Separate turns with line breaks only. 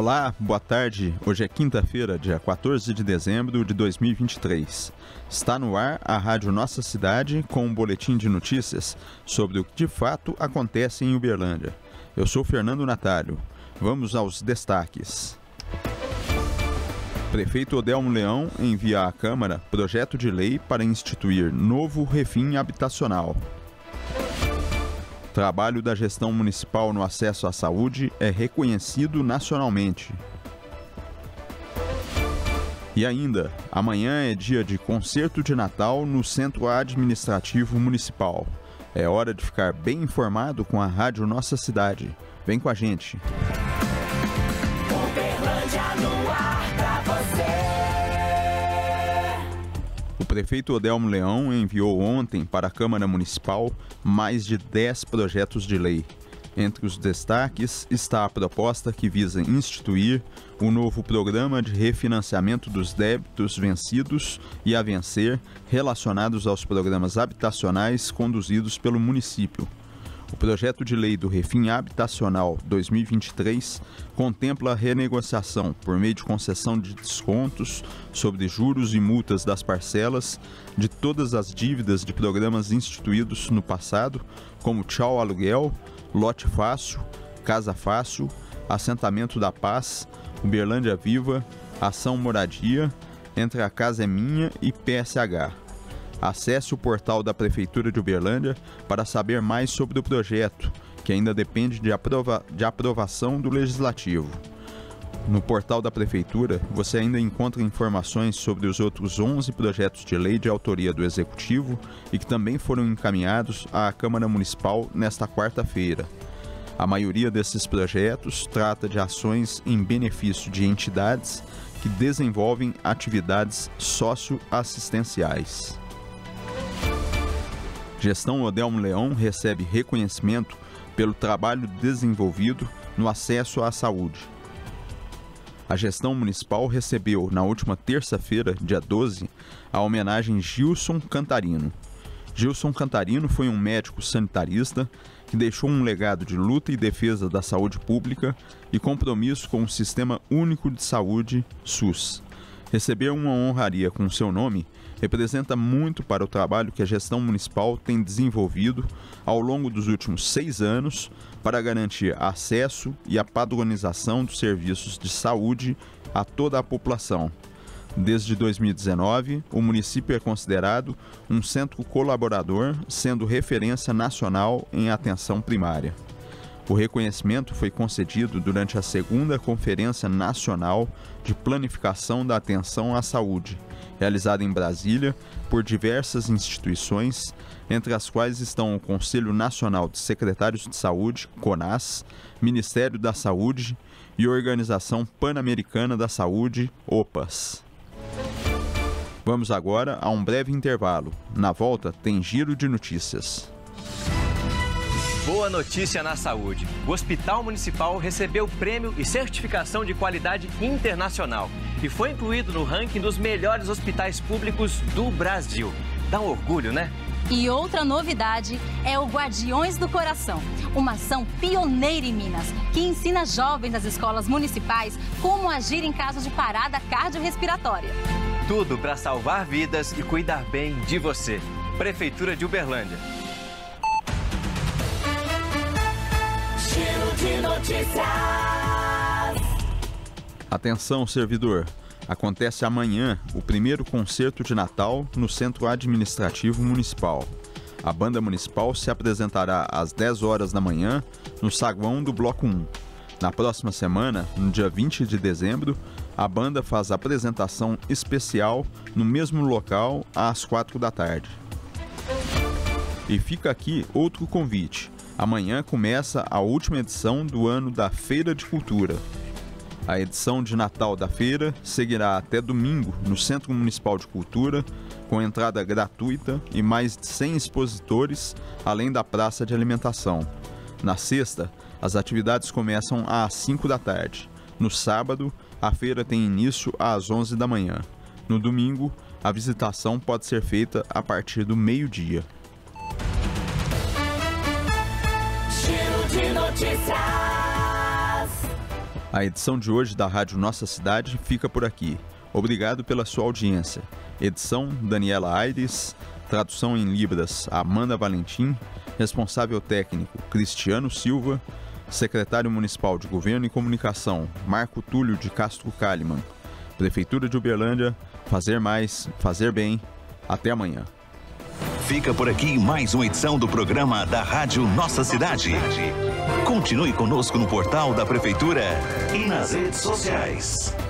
Olá, boa tarde. Hoje é quinta-feira, dia 14 de dezembro de 2023. Está no ar a Rádio Nossa Cidade com um boletim de notícias sobre o que de fato acontece em Uberlândia. Eu sou Fernando Natalio. Vamos aos destaques. Prefeito Odelmo Leão envia à Câmara projeto de lei para instituir novo refim habitacional. Trabalho da gestão municipal no acesso à saúde é reconhecido nacionalmente. E ainda, amanhã é dia de concerto de Natal no Centro Administrativo Municipal. É hora de ficar bem informado com a Rádio Nossa Cidade. Vem com a gente.
Uberlândia no ar pra você.
O prefeito Odelmo Leão enviou ontem para a Câmara Municipal mais de 10 projetos de lei. Entre os destaques está a proposta que visa instituir o novo programa de refinanciamento dos débitos vencidos e a vencer relacionados aos programas habitacionais conduzidos pelo município. O projeto de lei do Refim Habitacional 2023 contempla a renegociação por meio de concessão de descontos sobre juros e multas das parcelas de todas as dívidas de programas instituídos no passado, como Tchau Aluguel, Lote Fácil, Casa Fácil, Assentamento da Paz, Uberlândia Viva, Ação Moradia, Entre a Casa é Minha e PSH. Acesse o portal da Prefeitura de Uberlândia para saber mais sobre o projeto, que ainda depende de aprovação do Legislativo. No portal da Prefeitura, você ainda encontra informações sobre os outros 11 projetos de lei de autoria do Executivo e que também foram encaminhados à Câmara Municipal nesta quarta-feira. A maioria desses projetos trata de ações em benefício de entidades que desenvolvem atividades socioassistenciais. Gestão Odelmo Leão recebe reconhecimento pelo trabalho desenvolvido no acesso à saúde. A gestão municipal recebeu, na última terça-feira, dia 12, a homenagem Gilson Cantarino. Gilson Cantarino foi um médico sanitarista que deixou um legado de luta e defesa da saúde pública e compromisso com o Sistema Único de Saúde, SUS. Receber uma honraria com seu nome representa muito para o trabalho que a gestão municipal tem desenvolvido ao longo dos últimos 6 anos para garantir acesso e a padronização dos serviços de saúde a toda a população. Desde 2019, o município é considerado um centro colaborador, sendo referência nacional em atenção primária. O reconhecimento foi concedido durante a 2ª Conferência Nacional de Planificação da Atenção à Saúde, realizada em Brasília por diversas instituições, entre as quais estão o Conselho Nacional de Secretários de Saúde, CONAS, Ministério da Saúde e Organização Pan-Americana da Saúde, OPAS. Vamos agora a um breve intervalo. Na volta tem giro de notícias.
Boa notícia na saúde. O Hospital Municipal recebeu prêmio e certificação de qualidade internacional e foi incluído no ranking dos melhores hospitais públicos do Brasil. Dá um orgulho, né?
E outra novidade é o Guardiões do Coração, uma ação pioneira em Minas, que ensina jovens das escolas municipais como agir em caso de parada cardiorrespiratória.
Tudo para salvar vidas e cuidar bem de você. Prefeitura de Uberlândia.
Giro de notícias.
Atenção, servidor! Acontece amanhã o primeiro concerto de Natal no Centro Administrativo Municipal. A banda municipal se apresentará às 10 horas da manhã no saguão do Bloco 1. Na próxima semana, no dia 20 de dezembro, a banda faz apresentação especial no mesmo local às 4 da tarde. E fica aqui outro convite. Amanhã começa a última edição do ano da Feira de Cultura. A edição de Natal da feira seguirá até domingo no Centro Municipal de Cultura, com entrada gratuita e mais de 100 expositores, além da praça de alimentação. Na sexta, as atividades começam às 5 da tarde. No sábado, a feira tem início às 11 da manhã. No domingo, a visitação pode ser feita a partir do meio-dia.
Giro de notícias.
A edição de hoje da Rádio Nossa Cidade fica por aqui. Obrigado pela sua audiência. Edição Daniela Aires, tradução em Libras Amanda Valentim, responsável técnico Cristiano Silva, secretário municipal de Governo e Comunicação Marco Túlio de Castro Kalimann, Prefeitura de Uberlândia, fazer mais, fazer bem. Até amanhã.
Fica por aqui mais uma edição do programa da Rádio Nossa Cidade. Continue conosco no portal da Prefeitura e nas redes sociais.